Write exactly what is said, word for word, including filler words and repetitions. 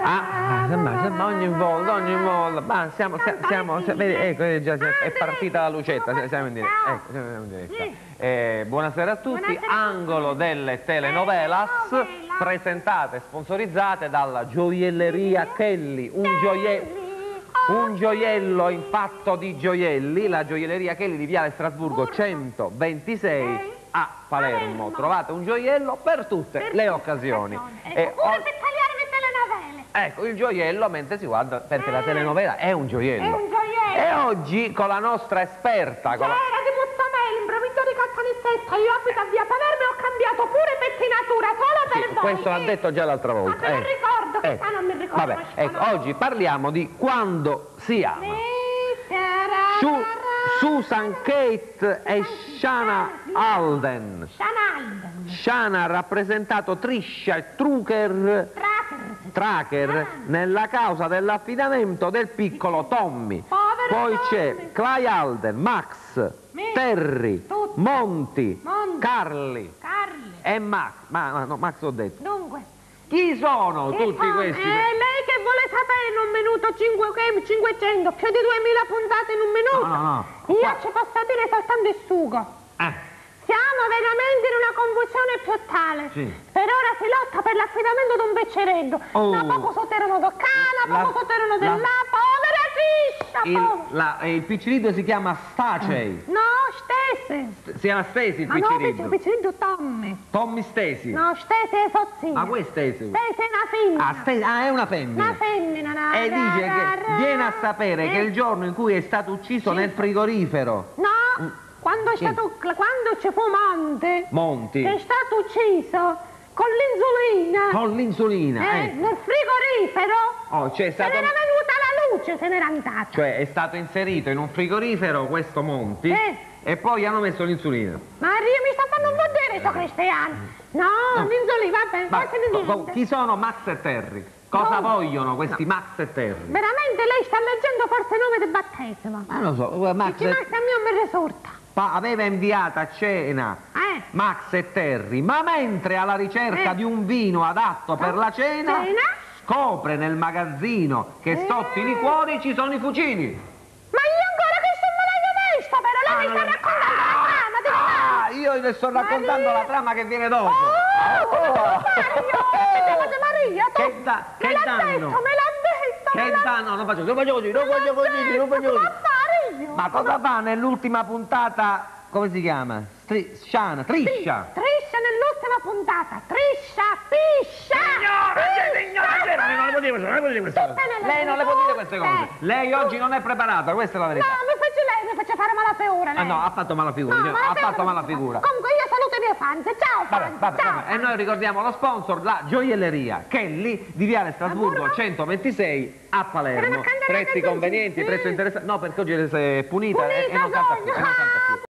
Ah, sembra, sembra ogni volta, ogni volta. Ma siamo, siamo, siamo vedi, ecco, è, già, è partita la lucetta, siamo in diretta. Ecco, siamo in diretta. Eh, buonasera a tutti, angolo delle telenovelas presentate e sponsorizzate dalla gioielleria Kelly, un gioiello. Un gioiello in fatto di gioielli, la gioielleria Kelly di Viale Strasburgo centoventisei a Palermo. Trovate un gioiello per tutte le occasioni. E pure per tagliare le telenovele. Ecco, il gioiello mentre si guarda, perché la telenovela è un gioiello. È un gioiello. E oggi con la nostra esperta... Con la... Era di Muzzameli, in provincia di Caltanissetta, io abito a via Palermo e ho cambiato pure pettinatura solo per sì, voi. Questo l'ha detto già l'altra volta. Ma te lo eh. ricordo, che ecco. sta non mi ricordo. Vabbè, ecco, oggi parliamo di Quando si ama. Su, Susan Kate e Shana Alden. Shana Alden. Shana ha rappresentato Trisha e Trucker Tracker nella causa dell'affidamento del piccolo Tommy. Povero Poi Tommy. c'è Clay Alden, Max, Me. Terry, Tutti. Monty, Monty. Carly Carli. e Max. Ma, ma no, Max ho detto. Dunque. Chi sono Che tutti sono? questi? Eh, lei che vuole sapere in un minuto cinque, cinquecento, più di duemila puntate in un minuto? No, no, no. Io Qua- ci posso dire soltanto il sugo. Eh, Siamo veramente in una confusione totale. Sì. Per ora si lotta per l'affidamento di un beccereddo. Oh. Da poco sotterrano Toccana, La- poco sotterano la- della povera Triscia. il, povera. la- eh, il picciriddo si chiama Stacey. No, Stese. Si chiama Stacey il Ma no, picciriddo. il picciriddo Tommy. Tommy Stacey. No, Stese è sozzina. Ma questa è Stacey. Stese è una femmina. Ah, Stacey- ah, è una femmina. Una femmina. Una E dice che viene a sapere che il giorno in cui è stato ucciso nel frigorifero No, quando, è Sì. stato, quando ci fu Monte, Monti è stato ucciso con l'insulina. con l'insulina, Eh, ecco. nel frigorifero. Oh, c'è Se stato, n'era venuta la luce, se n'era andata. cioè è stato inserito in un frigorifero questo Monti Eh. e poi hanno messo l'insulina. Maria, mi sta facendo un po' dire sto cristiano. No, No. l'insulina, vabbè, Ma questo è co- niente. chi sono Max e Terry? Cosa No. vogliono questi Max e Terry? Veramente lei sta leggendo forse il nome del battesimo. Ma non lo so, Max Dici, e- Max, a me non mi risulta. pa- aveva inviato a cena Eh, Max e Terry, ma mentre alla ricerca Eh. di un vino adatto per la cena, Cena? scopre nel magazzino che Eh. sotto i liquori ci sono i fucili. ma io ancora che non me l'hai vista, però lei Ah, mi non sta è- raccontando la trama, di Ah, io le sto raccontando Maria. la trama che viene dopo. Oh, come Oh. devo fare io? Che Maria, tu Che da- me che l'ha danno? detto, me l'ha detto, me Che l'ha danno? Non faccio, non faccio così, non faccio così, non faccio detto, così. come fare io? Ma cosa fa nell'ultima puntata? Come si chiama? Stri- Shana, Triscia. Triscia nell'ultima puntata, Triscia, Piscia! Signora, signora, signora, non le può dire questo, non le può dire queste cose. Tutte nelle Lei non le può dire queste cose. Eh. Lei oggi non è preparata, questa è la No, verità. mi fece lei, mi fece fare mala figura lei. Ah no, ha fatto mala figura, No, signora, mala ha fatto figura. mala figura. Comunque io saluto i miei fans, ciao Vabbè, fans, vabbè, ciao. vabbè. E noi ricordiamo lo sponsor, la gioielleria Kelly di Viale Strasburgo Amore? centoventisei a Palermo. Però non cambia Prezzi neanche convenienti, tu. prezzo interessante. No, perché oggi è punita, Punita e, e non canta più. sogno. E non canta più.